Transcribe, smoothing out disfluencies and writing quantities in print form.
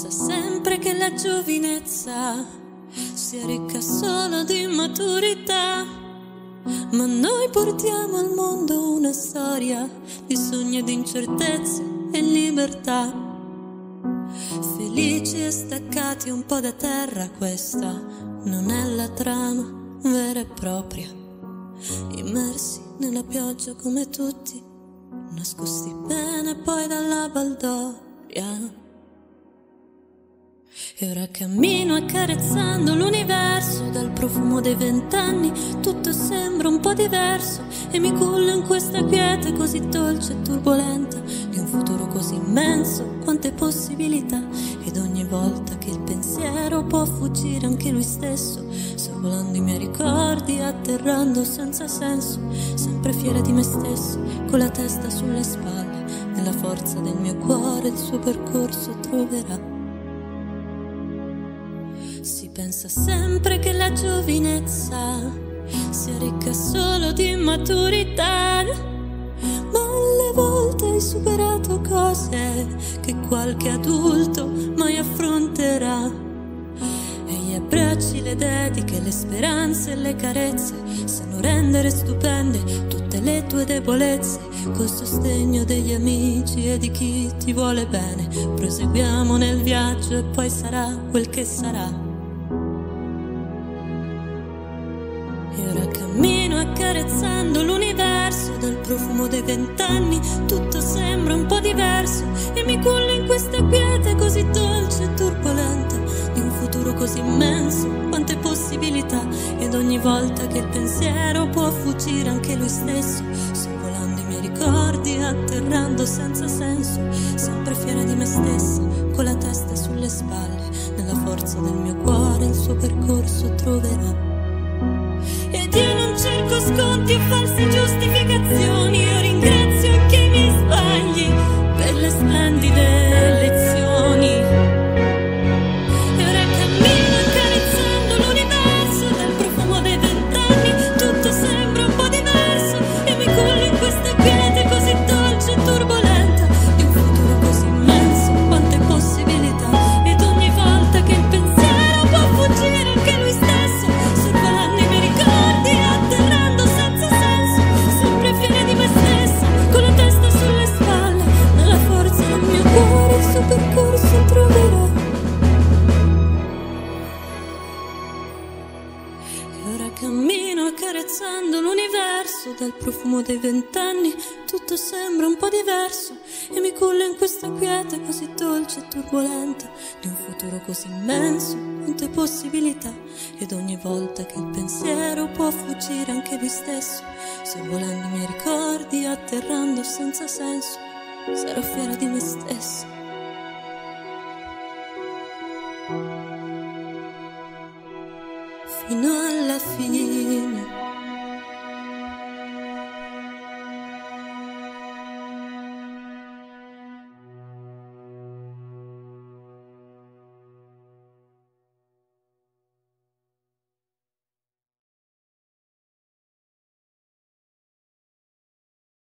pensa sempre che la giovinezza sia ricca solo di maturità, ma noi portiamo al mondo una storia di sogni e di incertezze e libertà. Felici e staccati un po' da terra, questa non è la trama vera e propria. Immersi nella pioggia come tutti, nascosti bene poi dalla baldoria. E ora cammino accarezzando l'universo, dal profumo dei 20 anni tutto sembra un po' diverso, e mi cullo in questa quiete così dolce e turbolenta di un futuro così immenso, quante possibilità. Ed ogni volta che il pensiero può fuggire anche lui stesso, sorvolando i miei ricordi, atterrando senza senso, sempre fiera di me stesso, con la testa sulle spalle, nella forza del mio cuore il suo percorso troverà. Si pensa sempre che la giovinezza sia ricca solo di maturità, ma alle volte hai superato cose che qualche adulto mai affronterà. E gli abbracci, le dediche, le speranze e le carezze sanno rendere stupende tutte le tue debolezze. Col sostegno degli amici e di chi ti vuole bene, proseguiamo nel viaggio e poi sarà quel che sarà. E ora cammino accarezzando l'universo, dal profumo dei 20 anni tutto sembra un po' diverso, e mi cullo in questa quiete così dolce e turbolenta di un futuro così immenso, quante possibilità. Ed ogni volta che il pensiero può fuggire anche lui stesso, sorvolando i miei ricordi, atterrando senza senso, sempre fiera di me stessa, con la testa sulle spalle, nella forza del mio cuore il suo percorso troverà. Ed io non cerco sconti o false giustificazioni, io ringrazio anche i miei sbagli per le splendide lezioni. E ora cammino accarezzando l'universo, dal profumo dei 20 anni tutto sembra un po' diverso, e mi cullo in questa quiete così dolce e turbolenta di un futuro così immenso, quante possibilità. Ed ogni volta che il pensiero può fuggire anche lui stesso, sorvolando i miei ricordi, atterrando senza senso, sempre fiera di me stessa, con la testa sulle spalle, nella forza del mio cuore il suo percorso troverà. E ora cammino accarezzando l'universo, dal profumo dei 20 anni tutto sembra un po' diverso, e mi cullo in questa quiete così dolce e turbolenta di un futuro così immenso, quante possibilità. Ed ogni volta che il pensiero può fuggire anche lui stesso, sorvolando i miei ricordi, atterrando senza senso, sarò fiera di me stessa. Fino alla fine.